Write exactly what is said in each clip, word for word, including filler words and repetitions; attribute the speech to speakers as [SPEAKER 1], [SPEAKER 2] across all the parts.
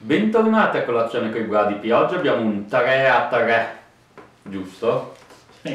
[SPEAKER 1] Bentornati a colazione con i Bradipi. Oggi abbiamo un tre a tre, giusto?
[SPEAKER 2] Sì.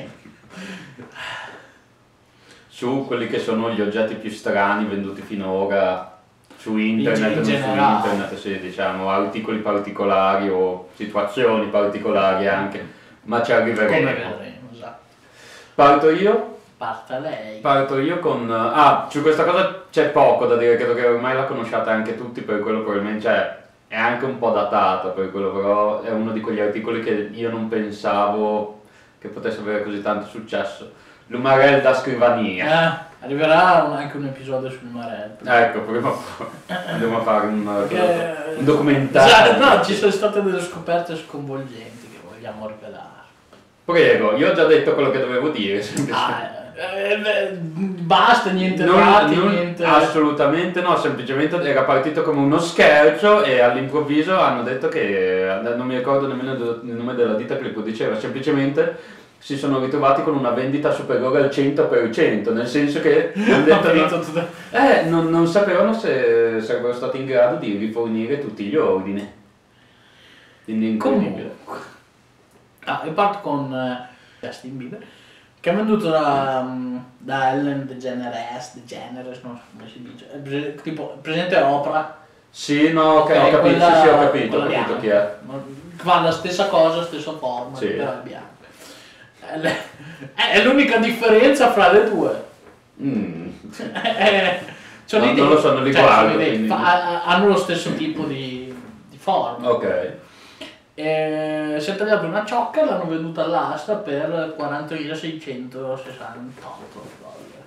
[SPEAKER 1] Su quelli che sono gli oggetti più strani venduti finora su internet,
[SPEAKER 2] In
[SPEAKER 1] non su
[SPEAKER 2] generale.
[SPEAKER 1] internet, sì, diciamo, articoli particolari o situazioni particolari anche, ma ci
[SPEAKER 2] Come
[SPEAKER 1] arriveremo.
[SPEAKER 2] vedremo, esatto.
[SPEAKER 1] Parto io?
[SPEAKER 2] Parta lei.
[SPEAKER 1] Parto io con... Ah, su questa cosa c'è poco da dire, credo che ormai la conosciate anche tutti, per quello probabilmente, cioè, è anche un po' datata per quello, però è uno di quegli articoli che io non pensavo che potesse avere così tanto successo. L'umarell da scrivania.
[SPEAKER 2] Eh, arriverà un- anche un episodio sul Marel.
[SPEAKER 1] Ecco, prima o poi andiamo a fare un,
[SPEAKER 2] Perché-
[SPEAKER 1] un documentario.
[SPEAKER 2] Esatto, no, ci sono state delle scoperte sconvolgenti che vogliamo rivelare.
[SPEAKER 1] Prego, io ho già detto quello che dovevo dire.
[SPEAKER 2] Ah, eh, eh, basta, niente
[SPEAKER 1] Non-
[SPEAKER 2] dati,
[SPEAKER 1] non-
[SPEAKER 2] niente...
[SPEAKER 1] Assolutamente no, semplicemente era partito come uno scherzo e all'improvviso hanno detto che, non mi ricordo nemmeno il nome della ditta che li produceva, semplicemente si sono ritrovati con una vendita superiore al cento per cento, nel senso che hanno detto,
[SPEAKER 2] Ho finito tutto-
[SPEAKER 1] eh, non, non sapevano se sarebbero stati in grado di rifornire tutti gli ordini. Quindi incredibile.
[SPEAKER 2] Comunque, ah, io parto con eh, Justin Bieber, che ha venduto da, mm, da Ellen DeGeneres, DeGeneres, non so come si dice, è prese- tipo, presente Oprah.
[SPEAKER 1] Sì, no, ok, ho capito,
[SPEAKER 2] quella-
[SPEAKER 1] sì, sì, ho capito, ho
[SPEAKER 2] quella
[SPEAKER 1] capito chi
[SPEAKER 2] bianca.
[SPEAKER 1] è.
[SPEAKER 2] Ma fa la stessa cosa, stessa forma,
[SPEAKER 1] Sì.
[SPEAKER 2] però è bianca. È le- È l'unica differenza fra le due.
[SPEAKER 1] Mm.
[SPEAKER 2] Eh, sono
[SPEAKER 1] No,
[SPEAKER 2] idee-
[SPEAKER 1] non lo so, non li
[SPEAKER 2] cioè,
[SPEAKER 1] guardo,
[SPEAKER 2] sono idee,
[SPEAKER 1] quindi-
[SPEAKER 2] fa- hanno lo stesso tipo di, di forma.
[SPEAKER 1] Ok.
[SPEAKER 2] E si è tagliato una ciocca e l'hanno venduta all'asta per quarantamilaseicentosessantotto dollari.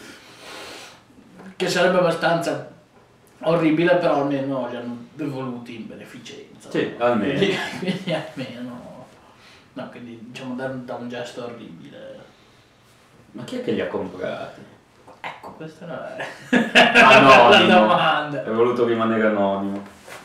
[SPEAKER 2] Che sarebbe abbastanza orribile, però almeno li hanno devoluti in beneficenza.
[SPEAKER 1] Sì, almeno.
[SPEAKER 2] Quindi, quindi almeno. No, quindi diciamo da, da un gesto orribile.
[SPEAKER 1] Ma chi è che li ha comprati?
[SPEAKER 2] Ecco, questa era
[SPEAKER 1] Anonimo.
[SPEAKER 2] la domanda.
[SPEAKER 1] È voluto rimanere anonimo.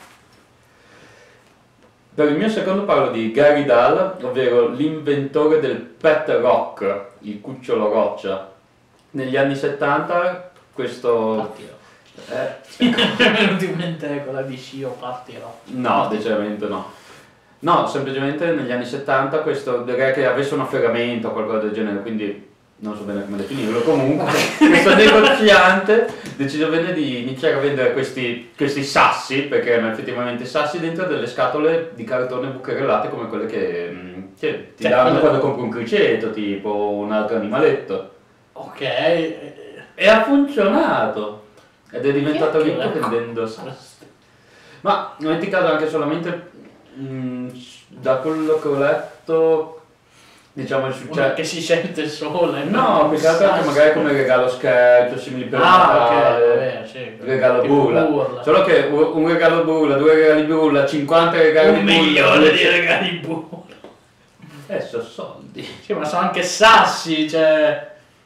[SPEAKER 1] Per il mio secondo parlo di Gary Dahl, ovvero l'inventore del pet rock, il cucciolo roccia. Negli anni settanta questo...
[SPEAKER 2] Partirò.
[SPEAKER 1] Eh,
[SPEAKER 2] Mi è venuto in mente quella di Scio, partirò.
[SPEAKER 1] no, decisamente no. No, semplicemente negli anni settanta questo, direi che avesse un afferramento o qualcosa del genere, quindi non so bene come definirlo, comunque questo negoziante decise bene di iniziare a vendere questi, questi sassi, perché erano effettivamente sassi dentro delle scatole di cartone bucherellate come quelle che, mm, che ti
[SPEAKER 2] Cioè,
[SPEAKER 1] danno
[SPEAKER 2] quelle-
[SPEAKER 1] quando compri un criceto, tipo un altro animaletto.
[SPEAKER 2] Ok. eh,
[SPEAKER 1] E ha funzionato! Ed è diventato
[SPEAKER 2] Chi è che
[SPEAKER 1] ricco
[SPEAKER 2] la
[SPEAKER 1] vendendo sassi. Ma metti caso anche solamente mm, da quello che ho letto, diciamo il
[SPEAKER 2] Una
[SPEAKER 1] successo.
[SPEAKER 2] che si sente sola.
[SPEAKER 1] No, più che altro anche magari come regalo scherzo, simili per
[SPEAKER 2] Ah, ok,
[SPEAKER 1] Natale,
[SPEAKER 2] vabbè, sì.
[SPEAKER 1] regalo
[SPEAKER 2] Tipo
[SPEAKER 1] bulla.
[SPEAKER 2] burla.
[SPEAKER 1] Solo che u- un regalo bulla, due regali bulla, cinquanta regali
[SPEAKER 2] Un
[SPEAKER 1] bulla.
[SPEAKER 2] milione di regali burla.
[SPEAKER 1] Eh, sono soldi.
[SPEAKER 2] Sì, ma sono anche sassi, cioè...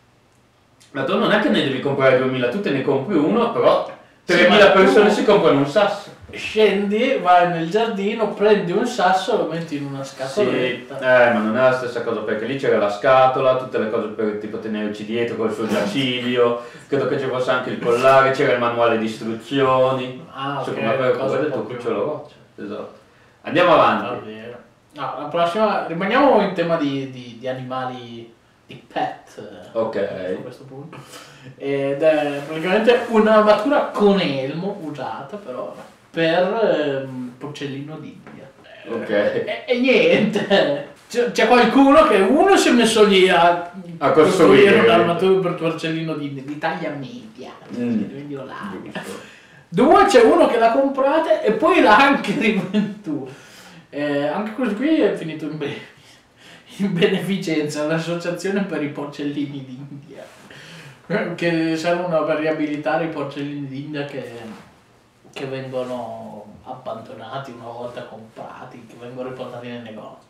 [SPEAKER 1] Ma tu non è che ne devi comprare duemila, tu te ne compri uno, però
[SPEAKER 2] Sì,
[SPEAKER 1] tremila
[SPEAKER 2] ma tu-
[SPEAKER 1] persone si comprano un sasso.
[SPEAKER 2] Scendi, vai nel giardino, prendi un sasso e lo metti in una
[SPEAKER 1] Sì,
[SPEAKER 2] scatoletta.
[SPEAKER 1] eh, ma non è la stessa cosa perché lì c'era la scatola, tutte le cose per tipo tenerci dietro col suo giaciglio, credo che ci fosse anche il collare, c'era il manuale di istruzioni,
[SPEAKER 2] Ah, ok,
[SPEAKER 1] insomma per
[SPEAKER 2] cosa
[SPEAKER 1] cose del tuo
[SPEAKER 2] proprio-
[SPEAKER 1] cucciolo roccia. Esatto. Andiamo avanti.
[SPEAKER 2] Va bene. No, la prossima... Rimaniamo in tema di, di, di animali, di pet.
[SPEAKER 1] Ok.
[SPEAKER 2] A questo punto. Ed è praticamente un'armatura con elmo usata però per ehm, porcellino d'India.
[SPEAKER 1] Ok.
[SPEAKER 2] E, e niente. C'è, c'è qualcuno che uno si è messo lì a,
[SPEAKER 1] A costruire.
[SPEAKER 2] un'armatura per porcellino d'India di taglia media.
[SPEAKER 1] Mm.
[SPEAKER 2] Quindi io la-
[SPEAKER 1] Giusto.
[SPEAKER 2] Due, c'è uno che l'ha comprata e poi l'ha anche rivenduta. Eh, anche questo qui è finito in, be- in beneficenza, l'associazione per i porcellini d'India, eh, che servono per riabilitare i porcellini d'India che, che vengono abbandonati una volta comprati, che vengono riportati nei negozi.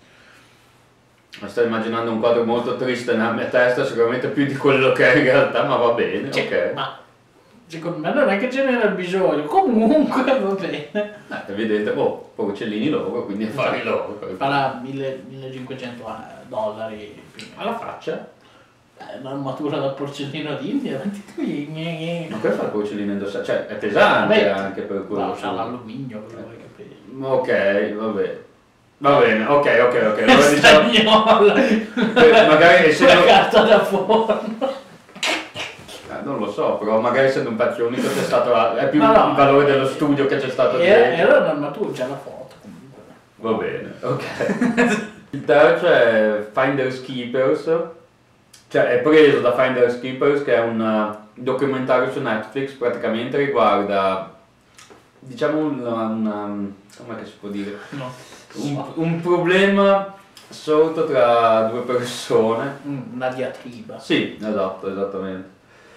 [SPEAKER 1] Mi sto immaginando un quadro molto triste nella mia testa, sicuramente più di quello che è in realtà, ma va bene,
[SPEAKER 2] Cioè,
[SPEAKER 1] ok.
[SPEAKER 2] ma secondo me non è che ce n'era il bisogno, comunque va bene.
[SPEAKER 1] Eh, è evidente, oh, porcellini loro, quindi affari loro.
[SPEAKER 2] Farà mille, millecinquecento dollari più o meno.
[SPEAKER 1] Alla faccia.
[SPEAKER 2] Eh, un'armatura da porcellino d'India, metti tu gli- gli- gli-
[SPEAKER 1] Ma come fa il porcellino indossato? Cioè, è pesante
[SPEAKER 2] Vabbè,
[SPEAKER 1] anche per quello.
[SPEAKER 2] no,
[SPEAKER 1] su-
[SPEAKER 2] c'ha l'alluminio, quello vuoi capire.
[SPEAKER 1] Ok, va bene. Va bene, ok, ok, ok.
[SPEAKER 2] È
[SPEAKER 1] Allora diciamo,
[SPEAKER 2] stagnola.
[SPEAKER 1] eh, magari essendo...
[SPEAKER 2] La carta da forno.
[SPEAKER 1] eh, non lo so, però magari essendo un pezzo unico c'è stato la- è più
[SPEAKER 2] No, no,
[SPEAKER 1] il valore
[SPEAKER 2] eh,
[SPEAKER 1] dello studio che c'è stato
[SPEAKER 2] Era,
[SPEAKER 1] dietro.
[SPEAKER 2] era un'armatura, la foto comunque.
[SPEAKER 1] Va bene, ok. Il terzo è Finders Keepers, cioè è preso da Finders Keepers, che è un uh, documentario su Netflix, praticamente riguarda, diciamo, un, un, um, come che si può dire?
[SPEAKER 2] No.
[SPEAKER 1] Un, un problema sorto tra due persone.
[SPEAKER 2] Mm, Una diatriba.
[SPEAKER 1] Sì, esatto, esattamente.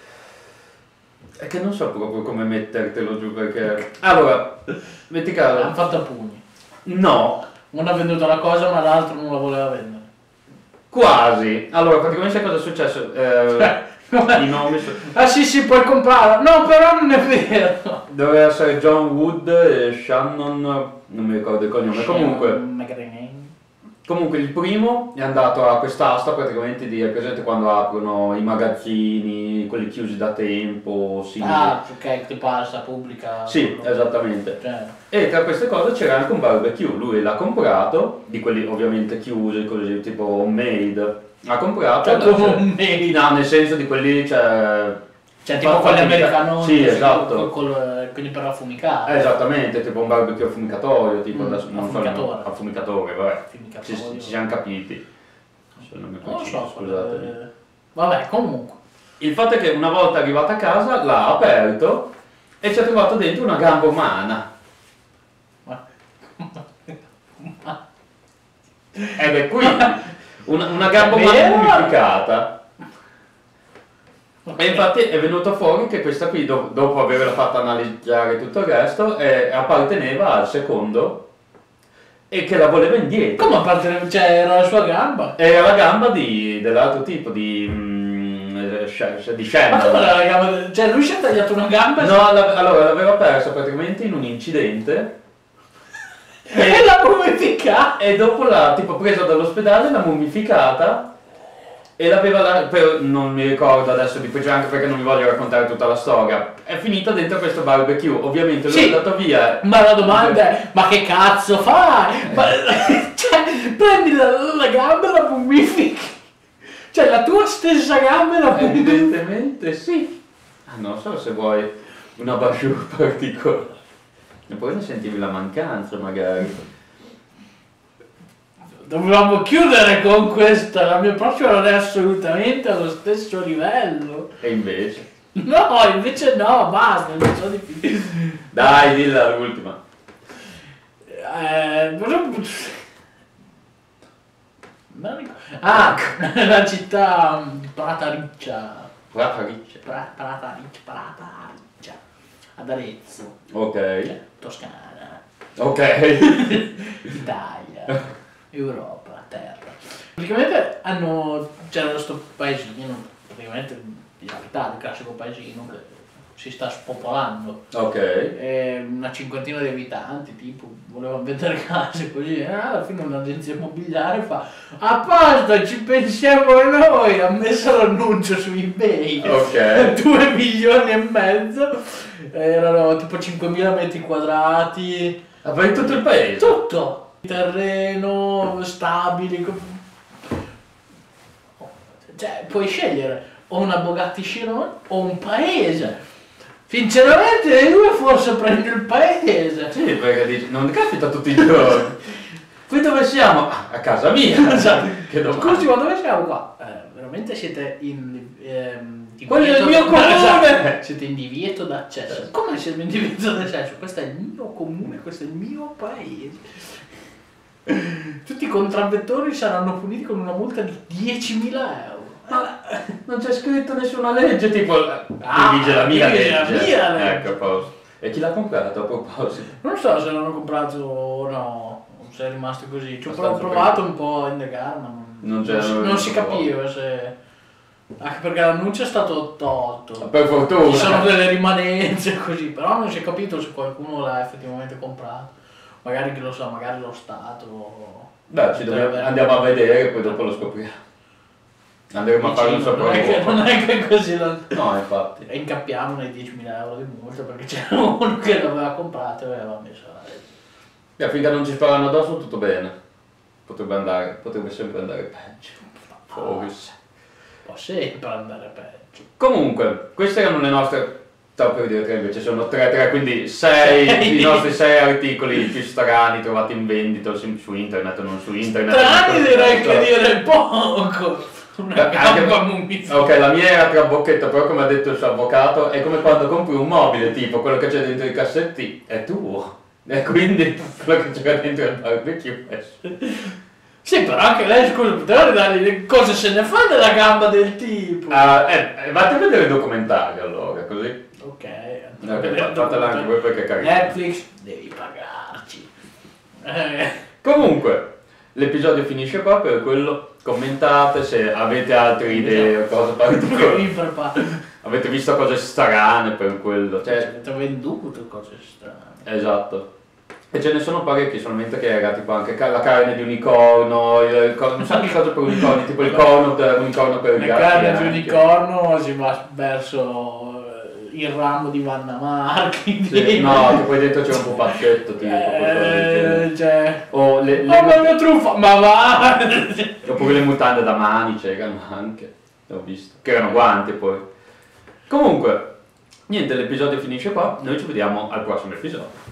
[SPEAKER 1] È che non so proprio come mettertelo giù perché... Allora, metti
[SPEAKER 2] L'hanno
[SPEAKER 1] caso...
[SPEAKER 2] fatto a pugni.
[SPEAKER 1] No,
[SPEAKER 2] Uno ha venduto la cosa ma l'altro non la voleva vendere.
[SPEAKER 1] quasi. Allora, praticamente sai cosa è successo? Eh, I nomi so-
[SPEAKER 2] Ah sì sì, puoi comprarla. No, però non è vero.
[SPEAKER 1] doveva essere John Wood e Shannon, non mi ricordo il cognome. Comunque,
[SPEAKER 2] McGraney.
[SPEAKER 1] comunque il primo è andato a quest'asta praticamente di, è presente quando aprono i magazzini, quelli chiusi da tempo, simili.
[SPEAKER 2] Ah, ok, tipo asta pubblica.
[SPEAKER 1] Sì, esattamente.
[SPEAKER 2] Cioè,
[SPEAKER 1] E tra queste cose c'era anche un barbecue, lui l'ha comprato, di quelli ovviamente chiusi, così tipo homemade, l'ha comprato.
[SPEAKER 2] Cioè, come un mail.
[SPEAKER 1] No, nel senso di quelli, cioè...
[SPEAKER 2] Cioè, tipo
[SPEAKER 1] fa-
[SPEAKER 2] quelli
[SPEAKER 1] fatti-
[SPEAKER 2] americani.
[SPEAKER 1] Sì, esatto.
[SPEAKER 2] Col, col, quelli per affumicare.
[SPEAKER 1] Eh, esattamente, tipo un barbecue affumicatorio, tipo
[SPEAKER 2] Mm,
[SPEAKER 1] adesso non so,
[SPEAKER 2] affumicatore.
[SPEAKER 1] affumicatore, vabbè, ci,
[SPEAKER 2] Affumicatorio.
[SPEAKER 1] ci siamo capiti. Se non mi
[SPEAKER 2] Non lo
[SPEAKER 1] preciso,
[SPEAKER 2] so,
[SPEAKER 1] scusatemi.
[SPEAKER 2] eh, vabbè, comunque.
[SPEAKER 1] Il fatto è che una volta arrivata a casa l'ha aperto e ci ha trovato dentro una gamba umana.
[SPEAKER 2] Ma-
[SPEAKER 1] Ed è qui una, una gamba umana
[SPEAKER 2] Vero?
[SPEAKER 1] mummificata. E infatti è venuto fuori che questa qui, do- dopo averla fatta analizzare tutto il resto, eh, apparteneva al secondo e che la voleva indietro.
[SPEAKER 2] Come apparteneva? Cioè, era la sua gamba?
[SPEAKER 1] Era la gamba di, dell'altro tipo, di, mm, eh, Sh- di
[SPEAKER 2] Ma come
[SPEAKER 1] Shannon.
[SPEAKER 2] era la gamba? del- Cioè, lui si è tagliato una gamba e
[SPEAKER 1] No, la- allora l'aveva persa praticamente in un incidente
[SPEAKER 2] e l'ha mummificata.
[SPEAKER 1] e dopo l'ha tipo presa dall'ospedale, l'ha mummificata e l'aveva, la- però non mi ricordo adesso di preciso anche perché non vi voglio raccontare tutta la storia. È finita dentro questo barbecue, ovviamente lui
[SPEAKER 2] Sì.
[SPEAKER 1] è andato via.
[SPEAKER 2] Ma la domanda è, ma che cazzo fai? Ma, cioè, prendi la, la gamba e la mummifichi. Cioè, la tua stessa gamba e la mummifichi.
[SPEAKER 1] Evidentemente sì. Ah, non so se vuoi una basciura particolare. E poi ne sentivi la mancanza magari.
[SPEAKER 2] Dovevamo chiudere con questa, la mia prossima non è assolutamente allo stesso livello.
[SPEAKER 1] E invece.
[SPEAKER 2] No, invece no, basta, non so di più.
[SPEAKER 1] Dai, dilla l'ultima.
[SPEAKER 2] Eh, non ricordo. Ah, la città di Pratariccia.
[SPEAKER 1] Prata riccia.
[SPEAKER 2] Pra- Pratariccia, Pratariccia. Ad Arezzo,
[SPEAKER 1] Ok.
[SPEAKER 2] Toscana,
[SPEAKER 1] Ok.
[SPEAKER 2] Italia, Europa, terra. Praticamente hanno, c'era questo paesino, praticamente di capitale, il classico paesino che si sta spopolando.
[SPEAKER 1] Ok.
[SPEAKER 2] E una cinquantina di abitanti, tipo, volevano vendere case così, e alla fine un'agenzia immobiliare fa a posto, ci pensiamo noi, ha messo l'annuncio su eBay,
[SPEAKER 1] Ok.
[SPEAKER 2] due milioni e mezzo, erano tipo cinquemila metri quadrati,
[SPEAKER 1] Ha fatto tutto il paese.
[SPEAKER 2] tutto, terreno, stabili, co- cioè puoi scegliere o una Bugatti Chiron o un paese. Sinceramente dei due forse prendi il paese.
[SPEAKER 1] Sì, perché dici, non capita tutti i giorni. Qui dove siamo? Ah, a casa mia.
[SPEAKER 2] Esatto.
[SPEAKER 1] Che domanda.
[SPEAKER 2] Scusi, ma dove siamo qua? Eh, veramente siete in ehm,
[SPEAKER 1] Quello è il
[SPEAKER 2] divieto
[SPEAKER 1] mio
[SPEAKER 2] da-
[SPEAKER 1] comune!
[SPEAKER 2] esatto, siete in divieto d'accesso. Come siete in divieto d'accesso? Questo è il mio comune, questo è il mio paese. Tutti i contravventori saranno puniti con una multa di diecimila euro.
[SPEAKER 1] Ma non c'è scritto nessuna legge, tipo,
[SPEAKER 2] Ah,
[SPEAKER 1] qui vige la mia
[SPEAKER 2] qui vige
[SPEAKER 1] legge.
[SPEAKER 2] la mia legge.
[SPEAKER 1] Ecco, a posto. E chi l'ha comprato a proposito?
[SPEAKER 2] Non so se l'hanno comprato o no, se è rimasto così. Ci ho
[SPEAKER 1] Abbastanza
[SPEAKER 2] provato un po' a indagare, ma non,
[SPEAKER 1] Non
[SPEAKER 2] non,
[SPEAKER 1] c'era-
[SPEAKER 2] si, non si capiva se... Anche perché l'annuncio è stato tolto.
[SPEAKER 1] Per fortuna.
[SPEAKER 2] Ci sono delle rimanenze così, però non si è capito se qualcuno l'ha effettivamente comprato. Magari chi lo sa, magari lo Stato.
[SPEAKER 1] Beh, ci dobbiamo, andiamo a vedere e poi dopo lo scopriamo. Andremo a fare un
[SPEAKER 2] Vicino, non è che,
[SPEAKER 1] sopralluogo.
[SPEAKER 2] non è che così lo...
[SPEAKER 1] No, infatti.
[SPEAKER 2] E incappiamo nei diecimila euro di multa perché c'era uno che l'aveva comprato e aveva messo la legge.
[SPEAKER 1] E finché non ci sparano addosso tutto bene. Potrebbe andare, potrebbe sempre andare peggio. Forse.
[SPEAKER 2] Può sempre andare peggio.
[SPEAKER 1] Comunque, queste erano le nostre. Stavo per dire tre, invece sono tre, tre, quindi sei, i nostri sei articoli più strani trovati in vendita su, su internet o non su internet.
[SPEAKER 2] Strani direi che dire poco. Una gamba mummificata.
[SPEAKER 1] Ok, la mia era trabocchetto, però come ha detto il suo avvocato, è come quando compri un mobile, tipo quello che c'è dentro i cassetti è tuo. E quindi quello che c'era dentro il barbecue è suo.
[SPEAKER 2] Sì, però anche lei, scusa, poteva dargli cosa se ne fa della gamba del tipo.
[SPEAKER 1] Uh, eh, vatti a vedere i documentari allora, così.
[SPEAKER 2] Ok,
[SPEAKER 1] Okay, fatela anche voi perché è carino.
[SPEAKER 2] Netflix, devi pagarci. Eh.
[SPEAKER 1] Comunque, l'episodio finisce qua, per quello commentate se avete altre idee o cose particolari. Avete visto cose strane per quello. Cioè,
[SPEAKER 2] avete venduto cose strane.
[SPEAKER 1] Esatto. E ce ne sono parecchi, solamente che era tipo anche la carne di unicorno, il, il, un sacco di cose per unicorni, tipo il corno per unicorno per i
[SPEAKER 2] la
[SPEAKER 1] gatti.
[SPEAKER 2] La carne
[SPEAKER 1] anche.
[SPEAKER 2] di unicorno si va verso il ramo di Vanna Marchi.
[SPEAKER 1] Sì, no, che poi dentro c'è un pupazzetto tipo.
[SPEAKER 2] Eh, cioè...
[SPEAKER 1] O le, le
[SPEAKER 2] oh, ma mia truffa, ma va!
[SPEAKER 1] Oppure le mutande da mani c'erano anche, l'ho visto, che erano guanti poi. Comunque, niente, l'episodio finisce qua, noi ci vediamo al prossimo episodio.